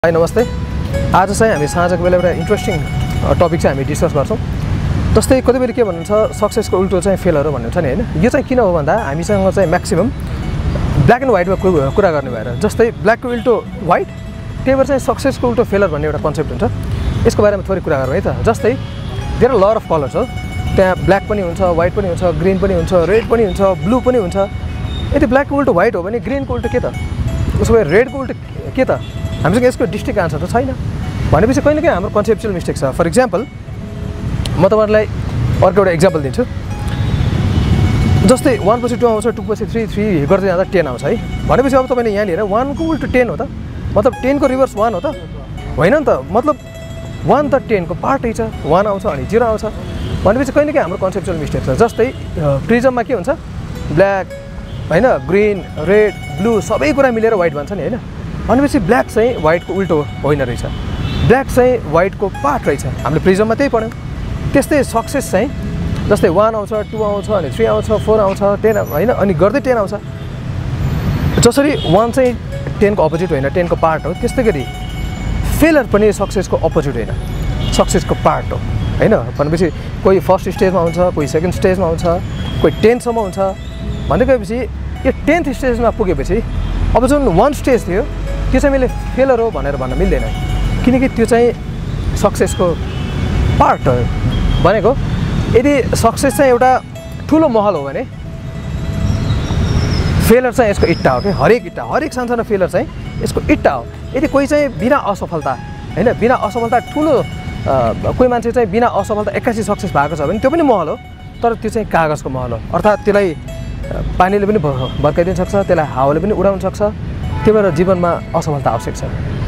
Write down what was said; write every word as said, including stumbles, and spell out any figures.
High नमस्ते। आज चाहिँ हामी साँझको बेला एउटा इन्ट्रेस्टिङ टपिक चाहिँ हामी डिस्कस गर्छौँ। जस्तै कति बेला के भन्नुहुन्छ सक्सेसको उल्टो चाहिँ फेलर हो भन्नुहुन्छ नि हैन। यो चाहिँ किन हो भन्दा हामीसँग चाहिँ म्याक्सिमम ब्ल्याक एन्ड व्हाइटमा कुरा गर्ने भएर जस्तै ब्ल्याकको उल्टो व्हाइट त्यही भएर चाहिँ सक्सेसको उल्टो फेलर भन्ने एउटा कन्सेप्ट हुन्छ। यसको बारेमा थोरै कुरा गरौँ है त। जस्तै there are lot of colours हो, त्यहाँ ब्ल्याक पनि हुन्छ, व्हाइट पनि हुन्छ, ग्रीन पनि हुन्छ, रेड पनि हुन्छ, ब्लू पनि हुन्छ। यदि ब्ल्याकको उल्टो व्हाइट हो भने ग्रीनको उल्टो के त, उसको भए रेडको उल्टो के त? हामीसँग यसको डिस्ट्रिक्ट आन्सर त छैन। भनेपछि कहिले काहीँ हाम्रो कन्सेप्चुअल मिस्टेक छ। फर इक्जाम्पल म तपाईँहरूलाई अर्को एउटा इक्जाम्पल दिन्छु। जस्तै वान पछि टू आउँछ, टू पछि थ्री, थ्री गर्दै जाँदा टेन आउँछ है। भनेपछि अब तपाईँले यहाँ लिएर वानको उल्टो टेन हो त, मतलब टेनको रिभर्स वान हो त होइन नि त। मतलब वान त टेनको पार्टै छ, वान आउँछ अनि जिरो आउँछ। भनेपछि कहिले काहीँ हाम्रो कन्सेप्चुअल मिस्टेक छ। जस्तै प्रिजममा के हुन्छ, ब्ल्याक होइन, ग्रिन, रेड, ब्लू सबै कुरा मिलेर व्हाइट भन्छ नि होइन। भनेपछि ब्ल्याक चाहिँ व्हाइटको उल्टो होइन रहेछ, ब्ल्याक चाहिँ व्हाइटको पार्ट रहेछ। हामीले प्रिजममा त्यही पढ्यौँ। त्यस्तै सक्सेस चाहिँ जस्तै वान आउँछ, टू आउँछ, अनि थ्री आउँछ, फोर आउँछ, टेन होइन, अनि गर्दै टेन आउँछ। जसरी वान चाहिँ टेनको अपोजिट होइन, टेनको पार्ट हो, त्यस्तै गरी फेलर पनि सक्सेसको अपोजिट होइन, सक्सेसको पार्ट हो होइन। भनेपछि कोही फर्स्ट स्टेजमा आउँछ, कोही सेकेन्ड स्टेजमा आउँछ, कोही टेनसम्म हुन्छ। भनेपछि यो टेन्थ स्टेजमा पुगेपछि अब जुन वान स्टेज थियो त्यो चाहिँ मैले फेलर हो भनेर भन्न मिल्दैन, किनकि त्यो चाहिँ सक्सेसको पार्ट हो भनेको। यदि सक्सेस चाहिँ एउटा ठुलो महल हो भने फेलर चाहिँ यसको इट्टा हो कि, हरेक इट्टा, हरेक सानसानो फेलर चाहिँ यसको इट्टा हो। यदि कोही चाहिँ बिना असफलता होइन, बिना असफलता ठुलो कोही मान्छे चाहिँ बिना असफलता एक्कासी सक्सेस भएको छ भने त्यो पनि महल हो, तर त्यो चाहिँ कागजको महल हो। अर्थात् त्यसलाई पानीले पनि भर्काइदिन सक्छ, त्यसलाई हावाले पनि उडाउन सक्छ। त्यही भएर जीवनमा असफलता आवश्यक छ।